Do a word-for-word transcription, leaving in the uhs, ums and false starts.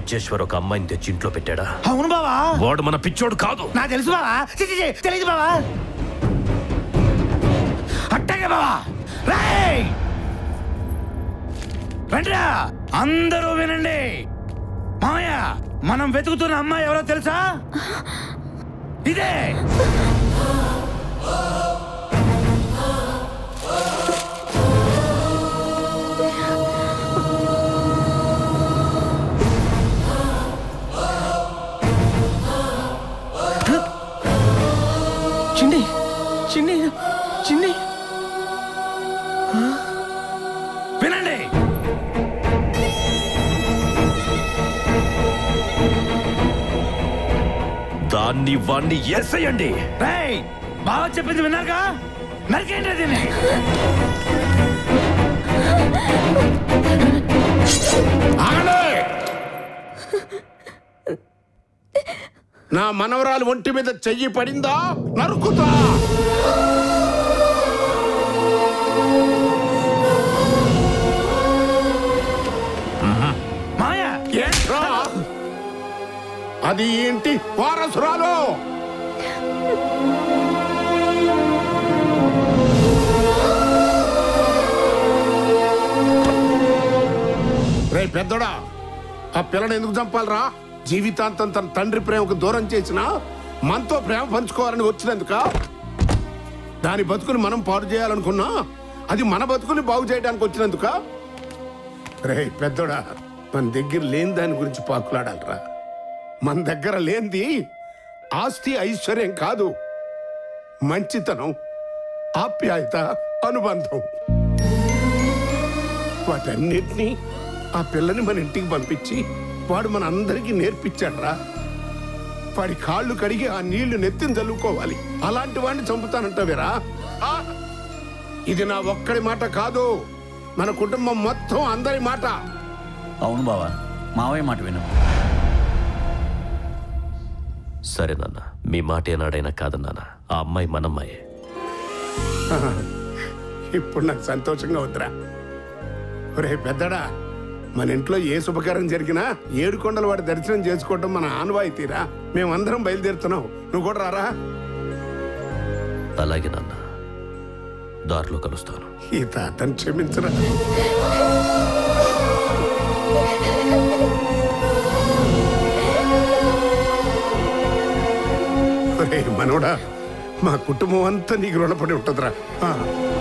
రాజేశ్వర్ ఒక అమ్మాయిని తెచ్చి ఇంట్లో పెట్టాడా? అవును బావా. వాడు మన పిచ్చోడు కాదు. నాకు తెలుసు బావా. తెలియదు బావా. అట్టగే బావా. రేయ్ రండిరా అందరూ వినండి. మామయ్య మనం వెతుకుతున్న అమ్మాయి ఎవరో తెలుసా? ఇదే. చిన్ని చిన్ని చిన్ని వినండి. దాన్ని వాణ్ణి ఎసేయండి. రేయ్ బావ చెప్పింది విన్నారుగా, నరికేంటి దీన్ని. నా మనవరాలు ఒంటి మీద చెయ్యి పడిందా నరుకుతా. మాయా ఏంట్రా అది? ఏంటి వారసురాలు? రే పెద్దోడా, ఆ పిల్లని ఎందుకు చంపాలరా? జీవితాంతం తన తండ్రి ప్రేమకు దూరం చేసినా మనతో ప్రేమ పంచుకోవాలని వచ్చినందుక? దాని బతుకుని మనం పాడు చేయాలనుకున్నా అది మన బతుకుని బాగు చేయడానికి వచ్చినందుక? రే పెద్దోడా, మన దగ్గర లేని దాని గురించి పాకులాడాలరా. మన దగ్గర లేనిది ఆస్తి ఐశ్వర్యం కాదు, మంచితనం, ఆప్యాయత, అనుబంధం. వాటన్నిటినీ ఆ పిల్లని మన ఇంటికి పంపించి వాడు మన అందరికీ నేర్పించాడ్రా. వాడి కాళ్ళు కడిగి ఆ నీళ్లు నెత్తిని చల్లుకోవాలి. అలాంటి వాడిని చంపుతానంటావేరా? ఇది నా ఒక్కడి మాట కాదు, మన కుటుంబం మొత్తం అందరి మాట. అవును బావా, మావయ్య మాట విను. సరే నాన్న, మీ మాట ఏనాడైనా కాదన్నానా? ఆ అమ్మాయి మనమ్మాయే. ఇప్పుడు నాకు సంతోషంగా వద్దురా. ఒరే పెద్దడా, మన ఇంట్లో ఏ శుభకార్యం జరిగినా ఏడు కొండల వాడి దర్శనం చేసుకోవడం మన ఆనవాయితీరా. మేమందరం బయలుదేరుతున్నాం, నువ్వు కూడా రారా. అలాగే నాన్న, దారిలో కలుస్తాను. ఈ తాతను క్షమించరా. ఒరే మనోడా, మా కుటుంబం అంతా నీకు రుణపడి ఉంటుందిరా.